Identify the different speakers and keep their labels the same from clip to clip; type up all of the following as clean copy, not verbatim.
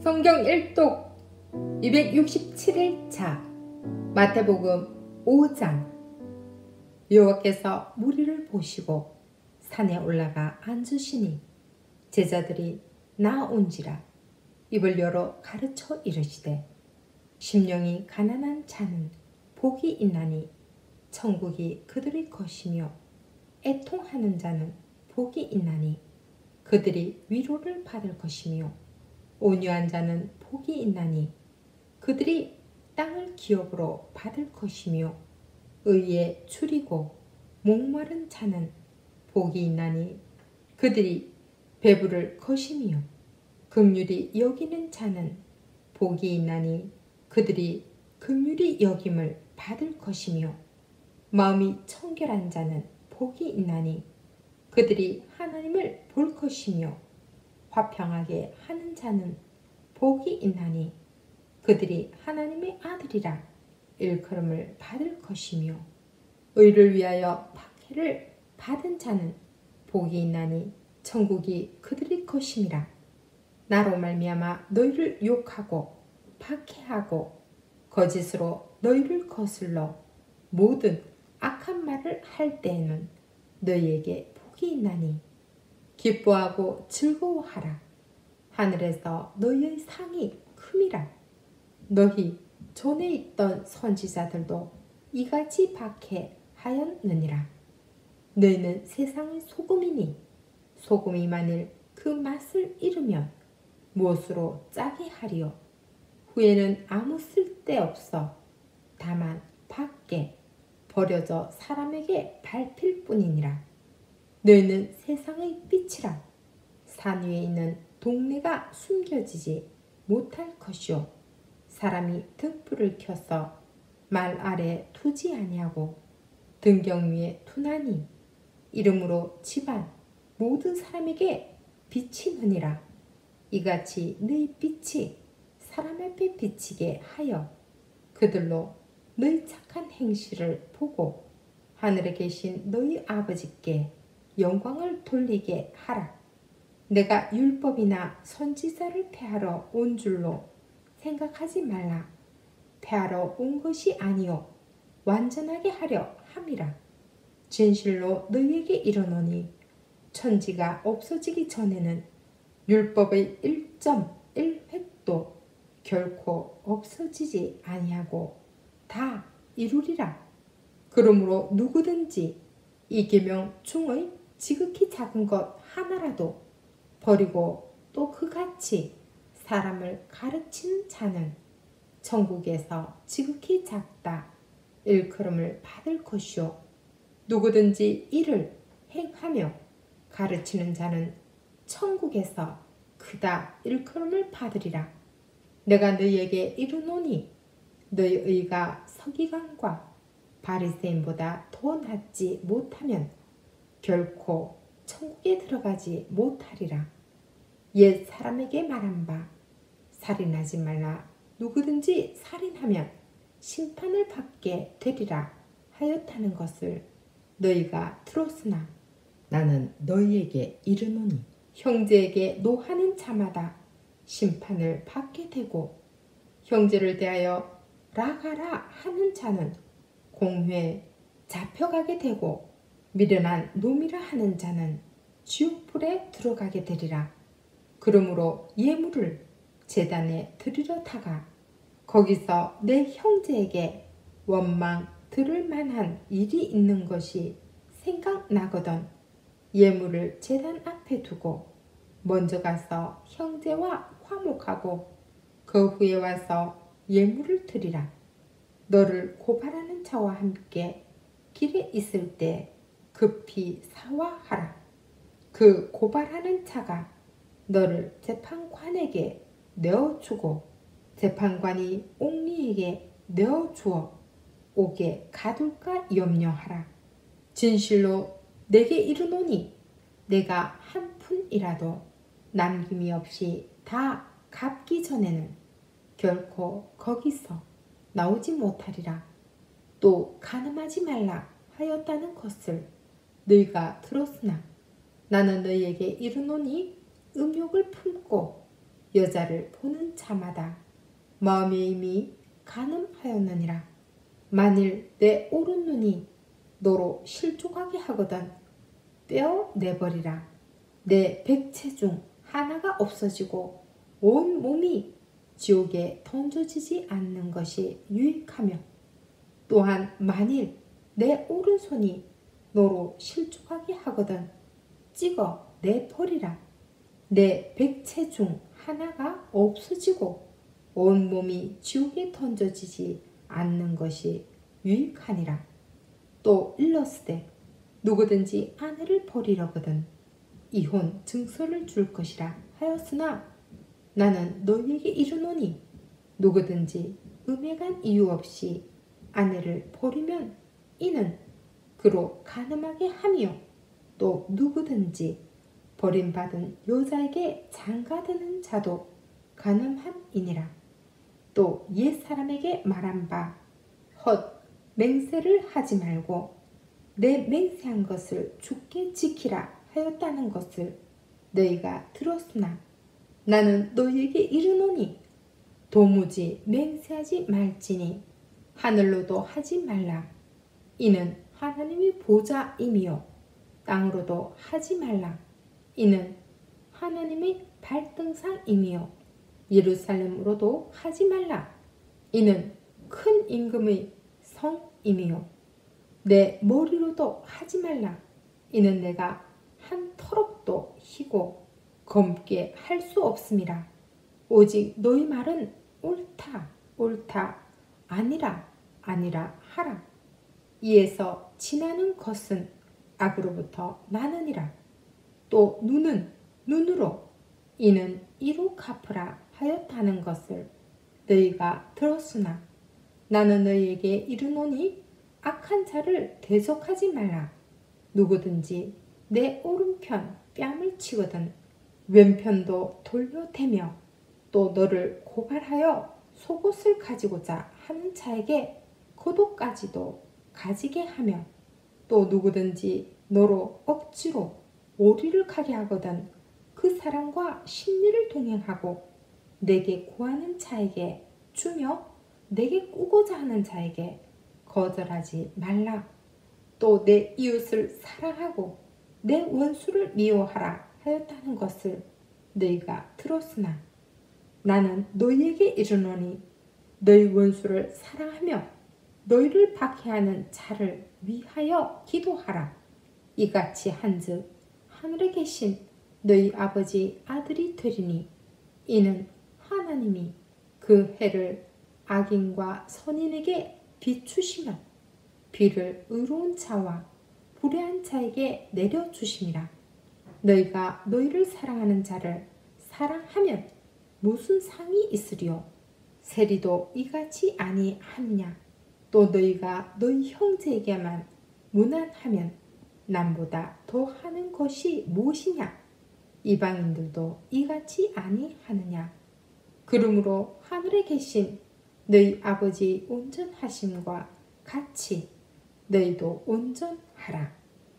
Speaker 1: 성경 1독 267일차 마태복음 5장. 여호와께서 무리를 보시고 산에 올라가 앉으시니 제자들이 나온지라 입을 열어 가르쳐 이르시되, 심령이 가난한 자는 복이 있나니 천국이 그들의 것이며, 애통하는 자는 복이 있나니 그들이 위로를 받을 것이며, 온유한 자는 복이 있나니 그들이 땅을 기업으로 받을 것이며, 의에 추리고 목마른 자는 복이 있나니 그들이 배부를 것이며, 긍휼히 여기는 자는 복이 있나니 그들이 긍휼히 여김을 받을 것이며, 마음이 청결한 자는 복이 있나니 그들이 하나님을 볼 것이며, 화평하게 하는 자는 복이 있나니 그들이 하나님의 아들이라 일컬음을 받을 것이며, 의를 위하여 박해를 받은 자는 복이 있나니 천국이 그들의 것임이라. 나로 말미암아 너희를 욕하고 박해하고 거짓으로 너희를 거슬러 모든 악한 말을 할 때에는 너희에게 복이 있나니 기뻐하고 즐거워하라. 하늘에서 너희의 상이 큼이라. 너희 전에 있던 선지자들도 이같이 박해하였느니라. 너희는 세상의 소금이니 소금이 만일 그 맛을 잃으면 무엇으로 짜게 하리요? 후에는 아무 쓸데없어 다만 밖에 버려져 사람에게 밟힐 뿐이니라. 너희는 세상의 빛이라. 산 위에 있는 동네가 숨겨지지 못할 것이요, 사람이 등불을 켜서 말 아래 두지 아니하고 등경 위에 두나니 이름으로 집안 모든 사람에게 비치느니라. 이같이 너희 빛이 사람 앞에 비치게 하여 그들로 너희 착한 행실을 보고 하늘에 계신 너희 아버지께 영광을 돌리게 하라. 내가 율법이나 선지자를 폐하러 온 줄로 생각하지 말라. 폐하러 온 것이 아니요 완전하게 하려 함이라. 진실로 너희에게 이르노니 천지가 없어지기 전에는 율법의 1.1획도 결코 없어지지 아니하고 다 이루리라. 그러므로 누구든지 이 계명 중의 지극히 작은 것 하나라도 버리고 또 그같이 사람을 가르치는 자는 천국에서 지극히 작다 일컬음을 받을 것이요, 누구든지 이를 행하며 가르치는 자는 천국에서 크다 일컬음을 받으리라. 내가 너희에게 이르노니 너희 의가 서기관과 바리새인보다 더 낫지 못하면 결코 천국에 들어가지 못하리라. 옛 사람에게 말한 바 살인하지 말라. 누구든지 살인하면 심판을 받게 되리라 하였다는 것을 너희가 들었으나 나는 너희에게 이르노니 형제에게 노하는 자마다 심판을 받게 되고, 형제를 대하여 라가라 하는 자는 공회에 잡혀가게 되고, 미련한 놈이라 하는 자는 지옥불에 들어가게 되리라. 그러므로 예물을 제단에 드리러 다가 거기서 내 형제에게 원망 들을 만한 일이 있는 것이 생각나거든 예물을 제단 앞에 두고 먼저 가서 형제와 화목하고 그 후에 와서 예물을 드리라. 너를 고발하는 자와 함께 길에 있을 때 급히 사화하라. 그 고발하는 자가 너를 재판관에게 내어주고 재판관이 옥리에게 내어주어 옥에 가둘까 염려하라. 진실로 내게 이르노니 내가 한 푼이라도 남김이 없이 다 갚기 전에는 결코 거기서 나오지 못하리라. 또 간음하지 말라 하였다는 것을 너희가 들었으나 나는 너희에게 이르노니 음욕을 품고 여자를 보는 자마다 마음에 이미 간음하였느니라. 만일 내 오른 눈이 너로 실족하게 하거든 떼어내버리라. 내 백체 중 하나가 없어지고 온 몸이 지옥에 던져지지 않는 것이 유익하며, 또한 만일 내 오른손이 너로 실족하게 하거든 찍어 내버리라. 내 백체 중 하나가 없어지고 온 몸이 지옥에 던져지지 않는 것이 유익하니라. 또 일러스되 누구든지 아내를 버리려거든 이혼 증서를 줄 것이라 하였으나 나는 너희에게 이르노니 누구든지 음행한 이유 없이 아내를 버리면 이는 그로 간음하게 하며, 또 누구든지 버림받은 여자에게 장가드는 자도 간음함이니라. 또 옛사람에게 말한 바 헛 맹세를 하지 말고 내 맹세한 것을 굳게 지키라 하였다는 것을 너희가 들었으나 나는 너희에게 이르노니 도무지 맹세하지 말지니 하늘로도 하지 말라. 이는 하나님이 보좌이며 땅으로도 하지 말라. 이는 하나님의 발등상이며 예루살렘으로도 하지 말라. 이는 큰 임금의 성이며 내 머리로도 하지 말라. 이는 내가 한 터럭도 희고 검게 할 수 없음이라. 오직 너희 말은 옳다 옳다 아니라 아니라 하라. 이에서 지나는 것은 악으로부터 나느니라. 또 눈은 눈으로 이는 이로 갚으라 하였다는 것을 너희가 들었으나 나는 너희에게 이르노니 악한 자를 대적하지 말라. 누구든지 내 오른편 뺨을 치거든 왼편도 돌려대며 또 너를 고발하여 속옷을 가지고자 하는 자에게 겉옷까지도 가지게 하며, 또 누구든지 너로 억지로 오리를 가게 하거든 그 사람과 심리를 동행하고 내게 구하는 자에게 주며 내게 꾸고자 하는 자에게 거절하지 말라. 또 내 이웃을 사랑하고 내 원수를 미워하라 하였다는 것을 너희가 들었으나 나는 너희에게 이르노니 너희 원수를 사랑하며 너희를 박해하는 자를 위하여 기도하라. 이같이 한즉 하늘에 계신 너희 아버지 아들이 되리니 이는 하나님이 그 해를 악인과 선인에게 비추시며 비를 의로운 자와 불의한 자에게 내려주심이라. 너희가 너희를 사랑하는 자를 사랑하면 무슨 상이 있으리요? 세리도 이같이 아니하느냐? 또 너희가 너희 형제에게만 무난하면 남보다 더 하는 것이 무엇이냐? 이방인들도 이같이 아니하느냐? 그러므로 하늘에 계신 너희 아버지 온전하심과 같이 너희도 온전하라.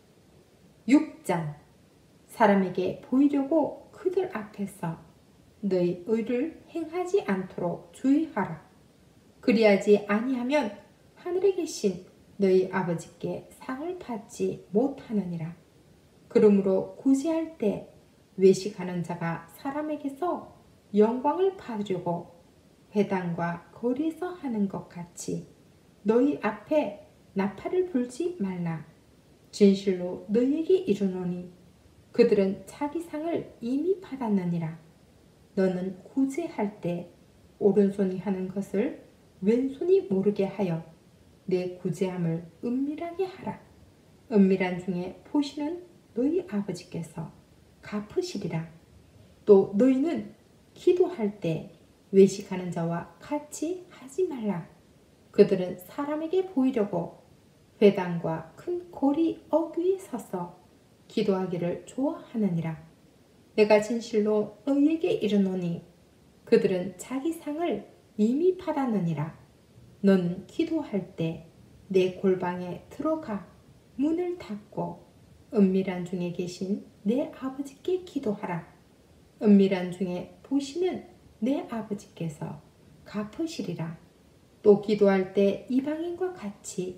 Speaker 1: 6장. 사람에게 보이려고 그들 앞에서 너희 의를 행하지 않도록 주의하라. 그리하지 아니하면 하늘에 계신 너희 아버지께 상을 받지 못하느니라. 그러므로 구제할 때 외식하는 자가 사람에게서 영광을 받으려고 회당과 거리에서 하는 것 같이 너희 앞에 나팔을 불지 말라. 진실로 너희에게 이르노니 그들은 자기 상을 이미 받았느니라. 너는 구제할 때 오른손이 하는 것을 왼손이 모르게 하여 내 구제함을 은밀하게 하라. 은밀한 중에 보시는 너희 아버지께서 갚으시리라. 또 너희는 기도할 때 외식하는 자와 같이 하지 말라. 그들은 사람에게 보이려고 회당과 큰 거리 어귀에 서서 기도하기를 좋아하느니라. 내가 진실로 너희에게 이르노니 그들은 자기 상을 이미 받았느니라. 너는 기도할 때 내 골방에 들어가 문을 닫고 은밀한 중에 계신 내 아버지께 기도하라. 은밀한 중에 보시는 내 아버지께서 갚으시리라. 또 기도할 때 이방인과 같이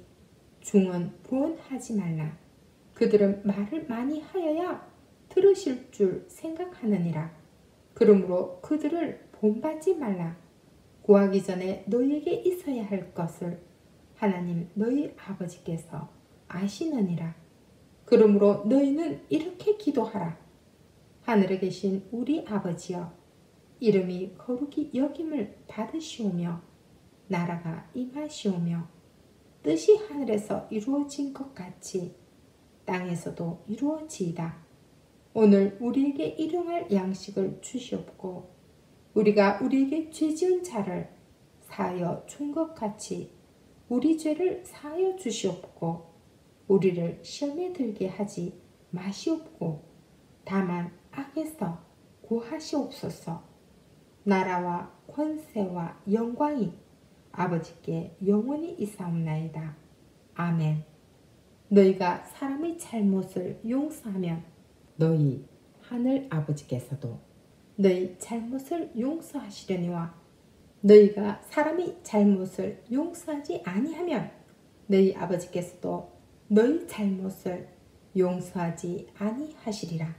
Speaker 1: 중언부언하지 말라. 그들은 말을 많이 하여야 들으실 줄 생각하느니라. 그러므로 그들을 본받지 말라. 구하기 전에 너희에게 있어야 할 것을 하나님 너희 아버지께서 아시느니라. 그러므로 너희는 이렇게 기도하라. 하늘에 계신 우리 아버지여, 이름이 거룩히 여김을 받으시오며 나라가 임하시오며 뜻이 하늘에서 이루어진 것 같이 땅에서도 이루어지이다. 오늘 우리에게 일용할 양식을 주시옵고 우리가 우리에게 죄지은 자를 사하여 준 것 같이 우리 죄를 사하여 주시옵고 우리를 시험에 들게 하지 마시옵고 다만 악에서 구하시옵소서. 나라와 권세와 영광이 아버지께 영원히 있사옵나이다. 아멘. 너희가 사람의 잘못을 용서하면 너희 하늘 아버지께서도 너희 잘못을 용서하시려니와 너희가 사람의 잘못을 용서하지 아니하면 너희 아버지께서도 너희 잘못을 용서하지 아니하시리라.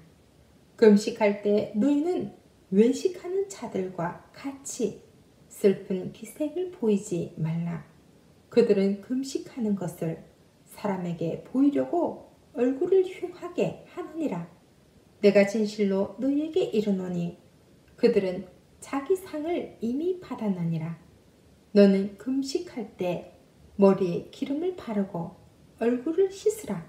Speaker 1: 금식할 때 너희는 외식하는 자들과 같이 슬픈 기색을 보이지 말라. 그들은 금식하는 것을 사람에게 보이려고 얼굴을 흉하게 하느니라. 내가 진실로 너희에게 이르노니 그들은 자기 상을 이미 받았느니라. 너는 금식할 때 머리에 기름을 바르고 얼굴을 씻으라.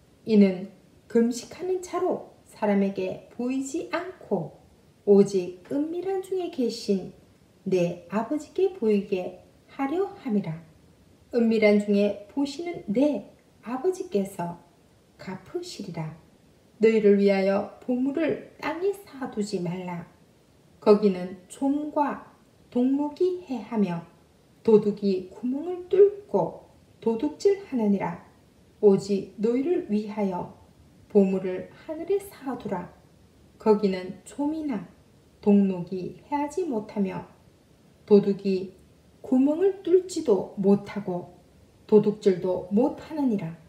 Speaker 1: 이는 금식하는 자로 사람에게 보이지 않고 오직 은밀한 중에 계신 내 아버지께 보이게 하려 함이라. 은밀한 중에 보시는 내 아버지께서 갚으시리라. 너희를 위하여 보물을 땅에 쌓아두지 말라. 거기는 좀과 동목이 해하며 도둑이 구멍을 뚫고 도둑질하느니라. 오직 너희를 위하여 보물을 하늘에 쌓아두라. 거기는 좀이나 동록이 해하지 못하며 도둑이 구멍을 뚫지도 못하고 도둑질도 못하느니라.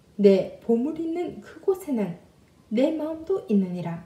Speaker 1: 내 보물 있는 그곳에는 내 마음도 있느니라.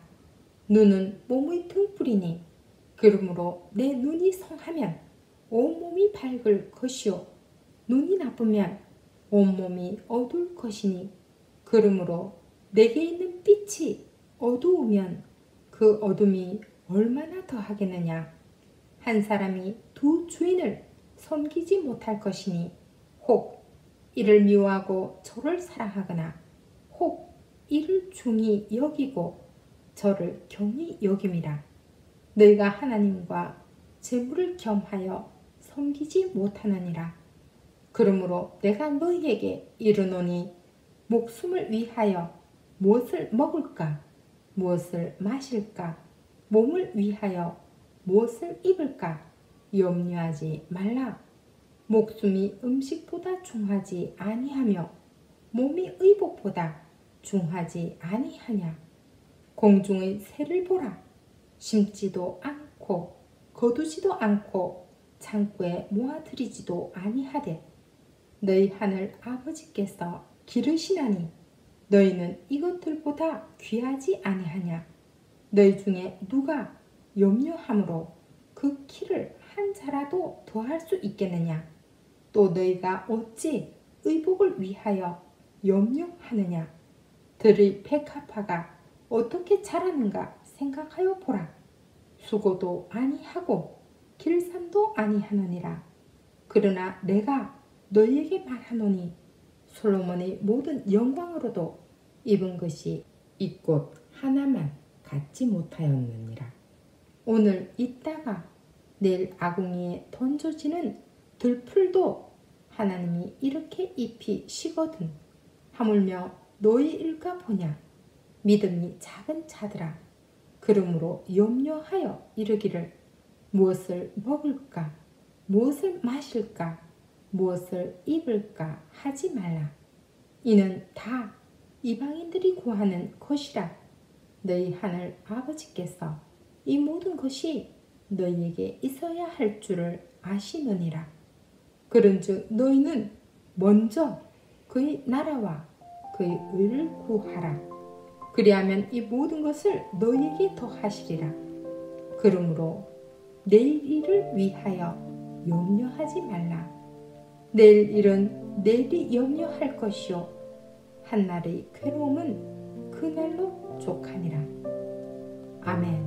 Speaker 1: 눈은 몸의 등불이니 그러므로 내 눈이 성하면 온몸이 밝을 것이요 눈이 나쁘면 온몸이 어두울 것이니 그러므로 내게 있는 빛이 어두우면 그 어둠이 얼마나 더하겠느냐. 한 사람이 두 주인을 섬기지 못할 것이니 혹 이를 미워하고 저를 사랑하거나 혹 이를 중히 여기고 저를 경히 여김이라. 너희가 하나님과 재물을 겸하여 섬기지 못하느니라. 그러므로 내가 너희에게 이르노니 목숨을 위하여 무엇을 먹을까 무엇을 마실까 몸을 위하여 무엇을 입을까 염려하지 말라. 목숨이 음식보다 중하지 아니하며 몸이 의복보다 중하지 아니하냐. 공중의 새를 보라. 심지도 않고 거두지도 않고 창고에 모아들이지도 아니하되 너희 하늘 아버지께서 기르시나니 너희는 이것들보다 귀하지 아니하냐. 너희 중에 누가 염려함으로 그 키를 한 자라도 더할 수 있겠느냐. 또 너희가 어찌 의복을 위하여 염려하느냐. 들의 백합화가 어떻게 자라는가 생각하여 보라. 수고도 아니하고 길쌈도 아니하느니라. 그러나 내가 너희에게 말하노니 솔로몬의 모든 영광으로도 입은 것이 이 꽃 하나만 갖지 못하였느니라. 오늘 있다가 내일 아궁이에 던져지는 들풀도 하나님이 이렇게 잎이 시거든 하물며 너희일까 보냐. 믿음이 작은 자들아, 그러므로 염려하여 이르기를 무엇을 먹을까 무엇을 마실까 무엇을 입을까 하지 말라. 이는 다 이방인들이 구하는 것이라. 너희 하늘 아버지께서 이 모든 것이 너희에게 있어야 할 줄을 아시느니라. 그런즉 너희는 먼저 그의 나라와 그의 의를 구하라. 그리하면 이 모든 것을 너희에게 더하시리라. 그러므로 내일 일을 위하여 염려하지 말라. 내일 일은 내일이 염려할 것이요 한날의 괴로움은 그날로 족하니라. 아멘.